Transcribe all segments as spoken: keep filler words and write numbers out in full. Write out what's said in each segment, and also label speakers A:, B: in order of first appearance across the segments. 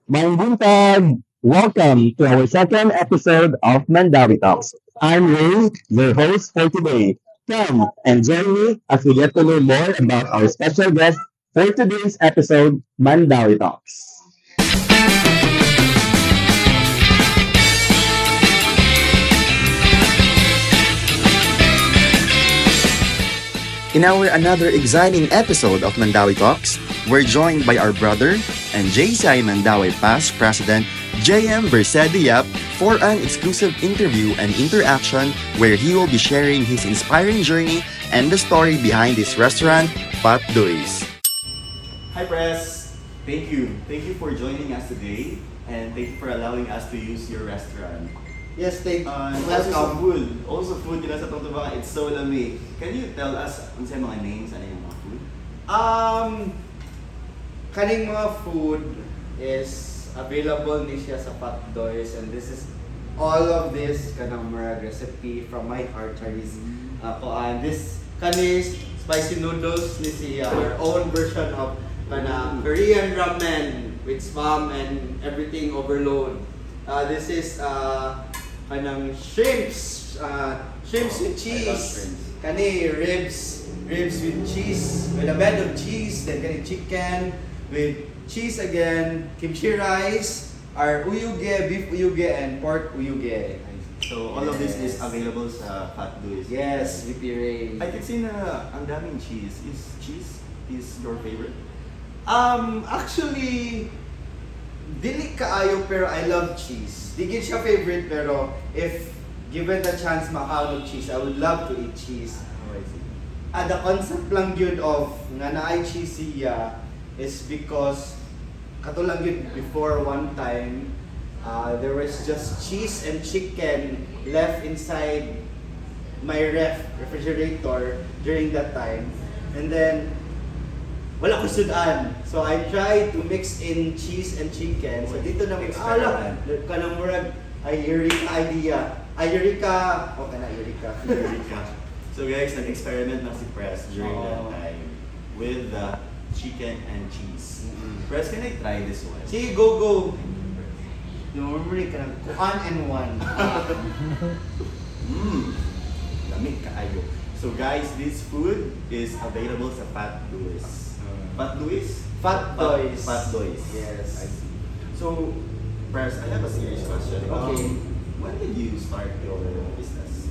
A: Buntag! Welcome to our second episode of Mandawi Talks. I'm Ray, your host for today. Come and join me as we get to know more about our special guest for today's episode, Mandawi Talks. In our another exciting episode of Mandawi Talks, we're joined by our brother and J C I Mandawi past president J M Bersediap for an exclusive interview and interaction where he will be sharing his inspiring journey and the story behind his restaurant, Pat Dois.
B: Hi Press! Thank you. Thank you for joining us today and thank you for allowing us to use your restaurant.
C: Yes, thank
B: Uh,
C: you.
B: also
C: Welcome.
B: food. Also food kina sa Tungtubangan. It's so lamig. Can you tell us ano sa mga names? Ano yung mga food?
C: Um, kaning mga food is available ni siya sa Pat Dois, and this is all of this kanang mga recipe from my heart, Charis. Ako and this kanis spicy noodles ni siya, our own version of kanang Korean ramen with spam and everything overload. Uh, this is uh, kanang shrimps, uh, shrimps with
B: I love
C: cheese.
B: shrimps.
C: Kani ribs, ribs with cheese, with a bed of cheese, then kani chicken with cheese again, kimchi rice, our uyuge, beef uyuge, and pork uyuge.
B: So all of this is
C: Yes.
B: available sa Pat Dois.
C: Yes, V P Ray.
B: I can see na ang daming cheese. Is cheese is your favorite?
C: Um, actually, dili kaayo pero I love cheese. Di gid siya favorite pero if given the chance makaon og cheese, I would love to eat cheese.
B: Oh, I see.
C: Ah, the concept lang yun of nga naay cheese siya is because katulang yun before one time uh, there was just cheese and chicken left inside my ref refrigerator during that time, and then wala ko sudan, so I tried to mix in cheese and chicken. So dito na may ala kanang murag ay eureka idea, ay eureka o kana eureka
B: Eureka. So guys, nag-experiment na si Press during that
C: Oh.
B: time with the chicken and cheese.
C: Mm-mm.
B: Press, can I try this one?
C: Sige, go go. Normally ka nang kuan and one.
B: Mmm, lamig kaayo. So guys, this food is available sa Pat Dois. Pat Dois?
C: Fat Dois.
B: Pat Dois.
C: Yes.
B: I see. So, Press, I have a serious question.
C: Okay.
B: Um, when did you start your business?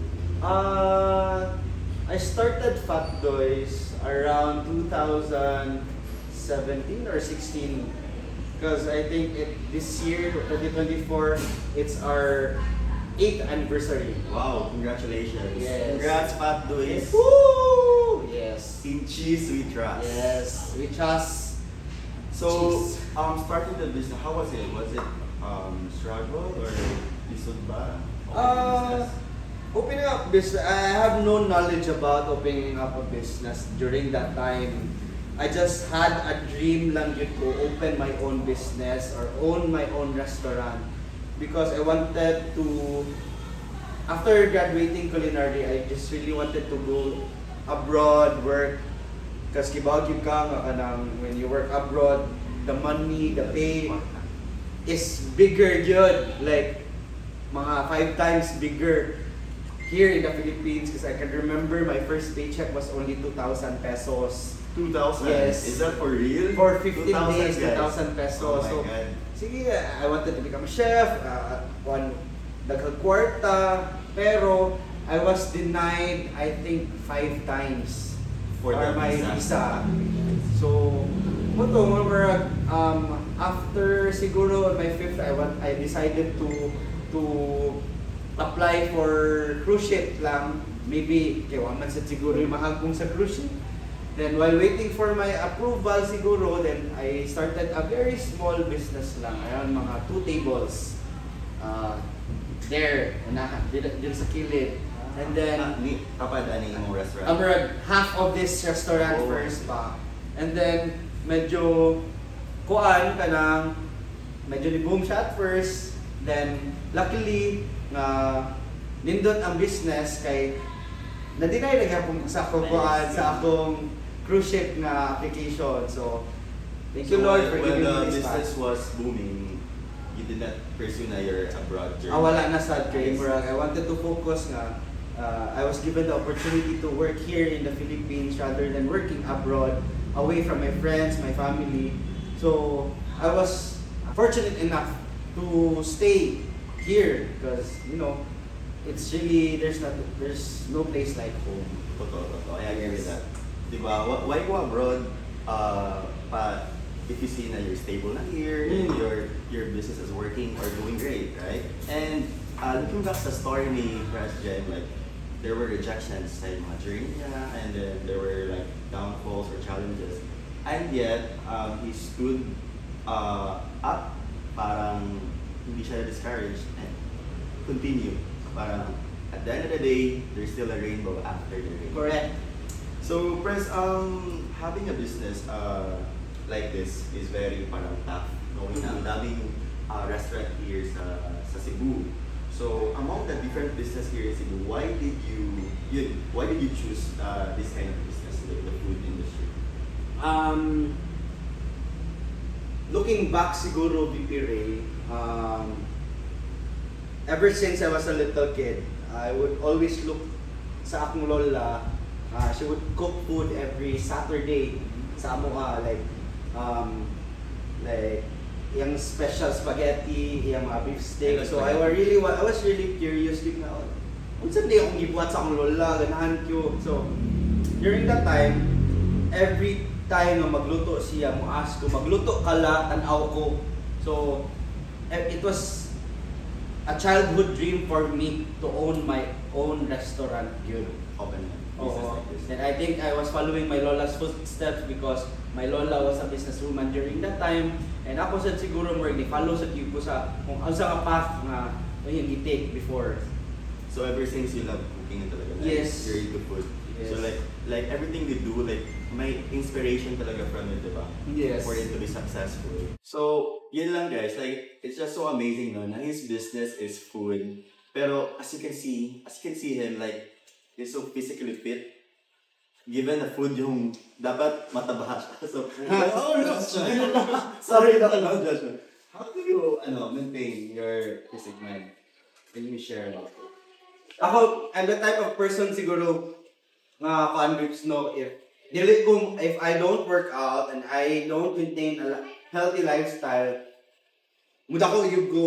C: Uh, I started Fat Dois around two thousand seventeen or sixteen, because I think it, this year, twenty twenty-four, it's our eighth anniversary.
B: Wow, congratulations.
C: Yes.
B: Congrats, Pat Dois.
C: Woo! Yes.
B: In cheese we trust.
C: Yes. We trust.
B: So,
C: Cheese.
B: um, starting the business, how was it? Was it um, struggle or lisod ba?
C: Uh, Opening up business, I have no knowledge about opening up a business during that time. I just had a dream lang yun to open my own business or own my own restaurant, because I wanted to, after graduating culinary, I just really wanted to go abroad, work, because kibawag yun ka nga kanang when you work abroad, the money, the pay is bigger yun, like mga five times bigger here in the Philippines, because I can remember my first paycheck was only two thousand pesos.
B: two thousand?
C: Yes.
B: Is that for real?
C: For fifteen
B: two thousand,
C: days, two
B: guys.
C: thousand pesos.
B: Oh my
C: So,
B: God.
C: sige, I wanted to become a chef, uh, one, nagkakwarta, pero I was denied, I think, five times
B: For
C: for
B: the
C: my
B: visa.
C: visa. So, mo to, mga um, after siguro on my fifth, I want, I decided to to apply for cruise ship lang. Maybe, kaya wag man sa siguro yung mahal kong sa cruise ship. Then while waiting for my approval siguro, then I started a very small business lang, around mga two tables. Uh, there, na, din, din sa kilid. And then,
B: Ah, ni kapag ano yung restaurant?
C: Amrag, half of this restaurant
B: Oh.
C: first pa. And then, medyo kuan ka ng, medyo ni-boom siya at first. Then, luckily, nga nindot ang business kay na-deny lang ako sa akong kuan,
B: Nice.
C: sa akong cruise ship nga application. So, mo to, mga, um, after siguro on my fifth, I want, I decided to to apply for cruise ship lang. Maybe, kaya wag man sa siguro yung mahal kong sa cruise ship. Then while waiting for my approval siguro, then I started a very small business lang, around mga two tables. Uh, there, na, din, din sa kilid. And then, medyo kuan ka ng, medyo ni-boom siya at first. Then, luckily, nga nindot ang business kay na-deny lang akong sa akong kuan, sa akong cruise ship nga application. So, Thank
B: So
C: you, Lord,
B: when,
C: for
B: when
C: giving
B: the
C: me this
B: business
C: path.
B: was booming, you did not pursue na your abroad journey.
C: Ah, wala na sa dream.
B: Yes.
C: Murag, I wanted to focus nga. Uh, I was given the opportunity to work here in the Philippines rather than working abroad, away from my friends, my family. So I was fortunate enough to stay here because you know it's really there's not there's no place like home.
B: Totoo, totoo. I agree with that. Diba? Wh- Why go abroad? Uh, pa, if you see na you're stable na here, and
C: Mm.
B: your your business is working or doing great, right? And uh, looking back sa story ni Fresh Jen, like there were rejections sa mga journey niya, and then there were like downfalls or challenges. And yet, um, he stood uh, up, parang hindi siya discouraged, and continue. Parang at the end of the day, there's still a rainbow after the rainbow.
C: Correct.
B: So, Pres, um, having a business uh, like this is very parang tough. Knowing na ang daming uh, restaurant here sa, sa Cebu. So, among the different business here in Cebu, why did you, yun, why did you choose uh, this kind of business, the, the food industry?
C: Um, looking back siguro, V P Ray, um, ever since I was a little kid, I would always look sa akong lola. Uh, she would cook food every Saturday sa amo ka, like, um, like, yung special spaghetti, yung mga beef steak. So I was really, I was really curious din na, unsan di akong gibuhat sa akong lola, ganahan ko. So, during that time, every time na magluto siya, mo ask ko, magluto ka la, tanaw ko. So, eh, it was a childhood dream for me to own my own restaurant yun.
B: Open business
C: Oo.
B: like this.
C: And I think I was following my lola's footsteps because my lola was a businesswoman during that time. And ako sad siguro more ni-follow sa ko sa kung ano sa path na yung i-take before.
B: So ever since you love cooking talaga, like,
C: Yes.
B: you're into food.
C: Yes.
B: So like like everything we do, like may inspiration talaga from it, diba?
C: Yes.
B: For it to be successful. So, yun lang guys, like it's just so amazing no, na his business is food. Pero as you can see, as you can see him, like he's so physically fit. Given the food yung dapat mataba siya. So, oh no, sorry, no, no judgment. How do you ano maintain your physique, man? Can you share about it?
C: Ako, I'm the type of person siguro nga convicts no if dili ko if I don't work out and I don't maintain a healthy lifestyle, muda ko yug ko.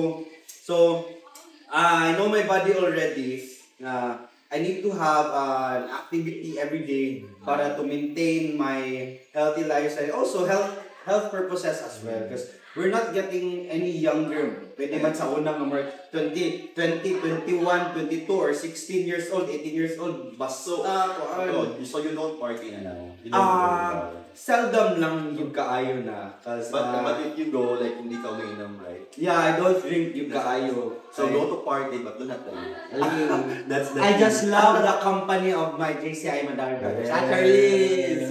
C: So, uh, I know my body already na I need to have uh, an activity every day para to maintain my healthy lifestyle. Also, health health purposes as well because we're not getting any younger. Pwede man sa unang number twenty, twenty, twenty-one, twenty-two, or sixteen years old, eighteen years old.
B: So,
C: Basta,
B: uh, so you don't party na now? You don't
C: Ah,
B: go
C: seldom lang yung kaayo na. Cause,
B: But,
C: uh,
B: but if you go, like, hindi ka umiinom, right?
C: yeah, I don't drink yung kaayo.
B: So,
C: I-
B: go to party, but do not drink.
C: Ayun.
B: That's the
C: I
B: thing.
C: just love the company of my J C I Madami Brothers.
B: Yes.
C: Actually,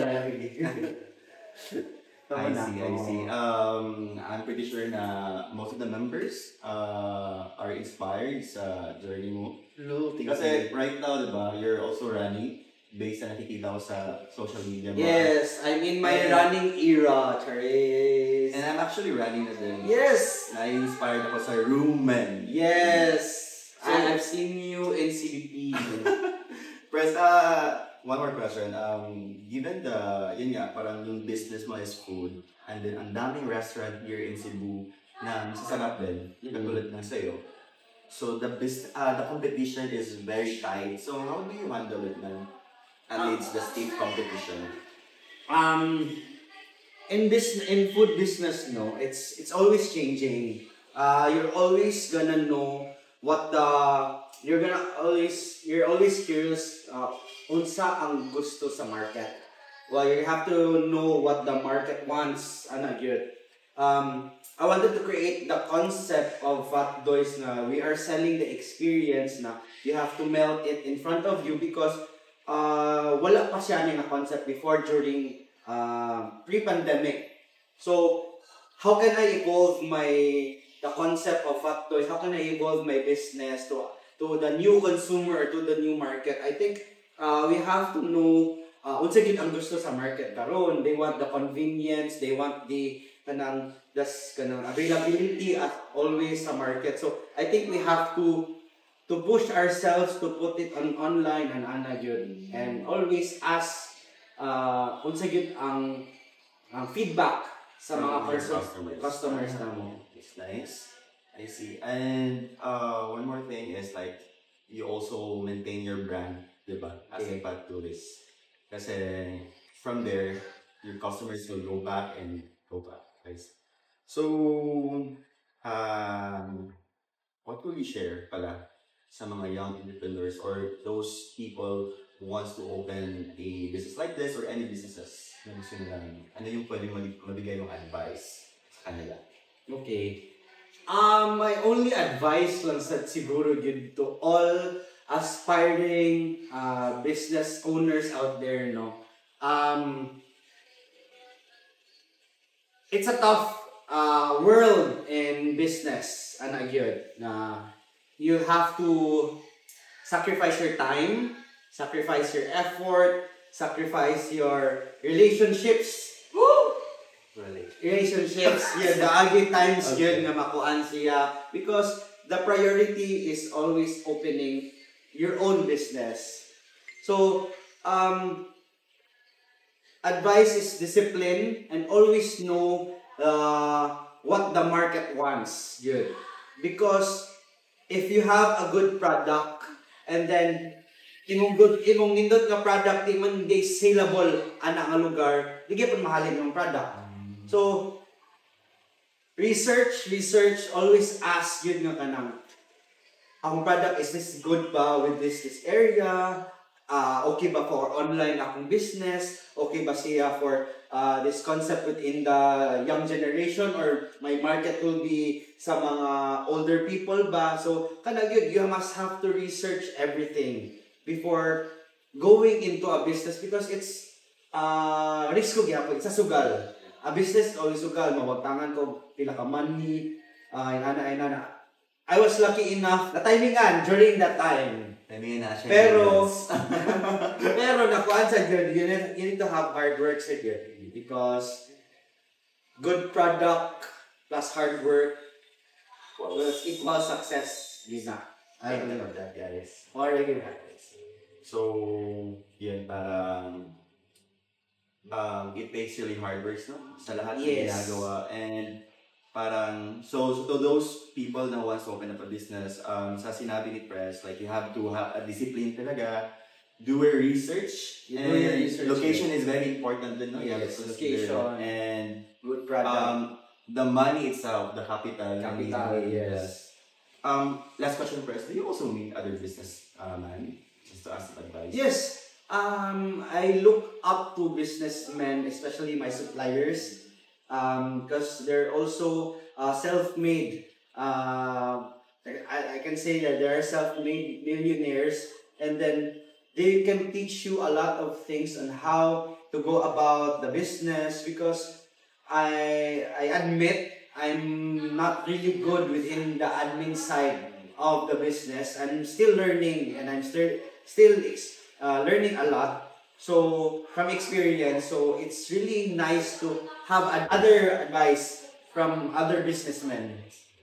B: I see, I see. Um, I'm pretty sure na most of the members uh, are inspired sa journey mo. Kasi right now, diba, you're also running based na nakikita ko sa social media mo.
C: Yes, I'm in my
B: And-
C: running era, Charis.
B: And I'm actually running na din.
C: Yes!
B: Na-inspired ako sa Roomman.
C: Yes!
B: So-
C: I- I've seen you in C B P.
B: Press, uh, one more question. Um, given the, yun nga, parang yung business mo is food, and then ang daming restaurant here in Cebu na masasarap din,
C: Mhm.
B: katulad ng sa'yo. So the bus uh, the competition is very tight. So how do you handle it, man? Amidst the stiff competition.
C: um, in this in food business, no, it's it's always changing. Uh, you're always gonna know what the you're gonna always you're always curious. Uh, unsa ang gusto sa market. Well, you have to know what the market wants. Ano yun? Um, I wanted to create the concept of Fat Doys na we are selling the experience na you have to melt it in front of you because uh, wala pa siya na concept before during uh, pre-pandemic. So, how can I evolve my the concept of Fat Toys? How can I evolve my business to to the new consumer or to the new market? I think uh, we have to know uh, unsa gyud ang gusto sa market karon. They want the convenience, they want the kanang das kanang availability at always sa market. So I think we have to to push ourselves to put it on online and ana gyud, and always ask uh, unsa gyud ang ang feedback sa mga
B: From your
C: person,
B: customers.
C: customers namo.
B: It's nice. I see. And uh, one more thing is like you also maintain your brand, diba? As a
C: Okay.
B: Fat Tourist. Kasi from there, your customers will go back and go back. Guys. So, um, what will you share pala sa mga young entrepreneurs or those people who wants to open a business like this or any businesses na gusto nilang, ano yung pwedeng mag- mabigay yung advice sa kanila?
C: Okay. Um, my only advice lang sa siguro yun to all aspiring uh, business owners out there, no? Um, it's a tough uh, world in business, ano yun, na you have to sacrifice your time, sacrifice your effort, sacrifice your relationships. Woo!
B: Really?
C: Relationships, yeah, the ugly times
B: Okay.
C: yun nga makuan siya, because the priority is always opening your own business. So, um, advice is discipline and always know uh, what the market wants. Good. Because if you have a good product and then imong good imong nindot nga product di man di saleable ana nga lugar, di gyud mahalin yung product. So research, research, always ask yun nga kanang ang product, is this good ba with this this area? Uh, okay ba for online akong business? Okay ba siya for uh, this concept within the young generation, or my market will be sa mga older people ba? So kanang yun, you must have to research everything before going into a business, because it's uh, risk ko gyapon, it's a sugal. A business always sugal, mawagtangan ko pila ka money, uh, inana inana. I was lucky enough na timingan during that time.
B: Sabihin na siya.
C: Pero, pero nakuan sa good, you need, you need to have hard work sa good. Because good product plus hard work will equal success. Yun na.
B: I don't know that, guys.
C: Already happens.
B: So, yun, parang um, it takes really hard work, no? Sa lahat ng
C: Yes.
B: ginagawa. And parang, so, so to those people na wants to open up a business, um, sa sinabi ni Press, like, you have to have a discipline talaga, do your research,
C: You do
B: and
C: your research,
B: location is very important din, no? You have
C: Yes,
B: to
C: location.
B: consider. And
C: Good product.
B: um, the money itself, the capital.
C: Capital,
B: the-
C: yes.
B: Um, last question, Press. Do you also meet other business uh, man? Just to ask advice.
C: Yes. Um, I look up to businessmen, especially my suppliers, because they're also uh, self-made. Uh, I, I can say that they are self-made millionaires, and then they can teach you a lot of things on how to go about the business. Because I I admit I'm not really good within the admin side of the business. I'm still learning, and I'm still still uh, learning a lot. So from experience, so it's really nice to have ad- other advice from other businessmen.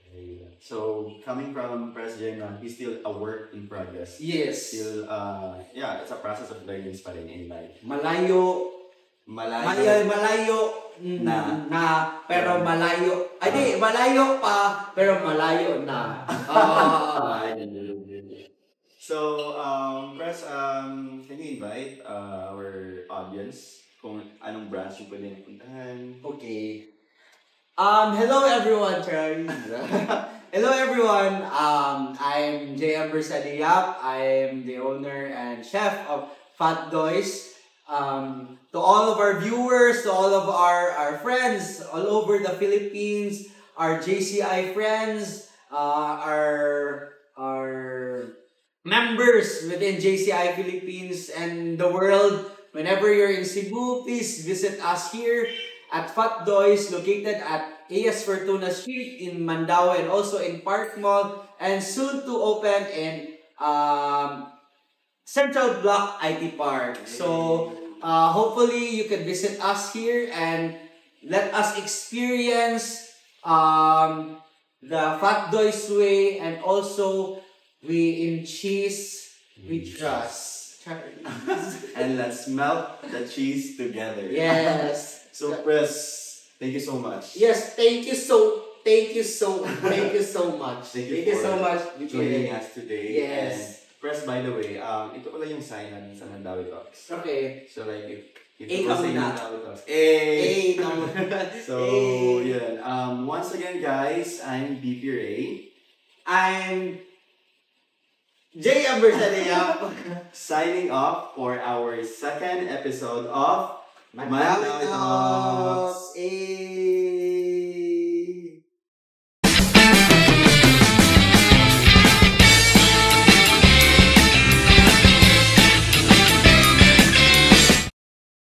B: So coming from President Ron, he's still a work in progress.
C: Yes.
B: Still, uh, yeah, it's a process of learning pa rin in life.
C: Malayo,
B: Malayo.
C: malayo, malayo na, na, pero malayo. Ay, di, malayo pa, pero malayo na. Ah.
B: So, um, Pres, um, can you invite uh, our audience kung anong branch yung pwede puntahan?
C: Okay. Um, hello everyone, Charlie. Hello everyone. Um, I'm J M Bersadiap. I'm the owner and chef of Fat Doys. Um, to all of our viewers, to all of our, our friends all over the Philippines, our J C I friends, uh, our our members within J C I Philippines and the world, whenever you're in Cebu, please visit us here at Fat Doys, located at A S Fortuna Street in Mandaue and also in Park Mall, and soon to open in um, Central Block I T Park. So uh, hopefully you can visit us here and let us experience um, the Fat Doy's way, and also we in cheese we trust.
B: And let's melt the cheese together.
C: Yes.
B: So Press, thank you so much.
C: Yes, thank you so thank you so thank you so much.
B: Thank you,
C: Thank you
B: for
C: so much.
B: joining us today.
C: Yes.
B: And Press, by the way, um, ito pala yung sign namin sa Mandawi Talks.
C: Okay.
B: So like, if, if
C: Eh,
B: you say
C: kamuna.
B: Mandawi Talks, eh!
C: Hey, no.
B: So,
C: Hey.
B: yun. Um, once again, guys, I'm B P Ray.
C: I'm J M Bersadia.
B: Signing off for our second episode of
C: Mandawi
B: Mandawi
C: Talks. Eh.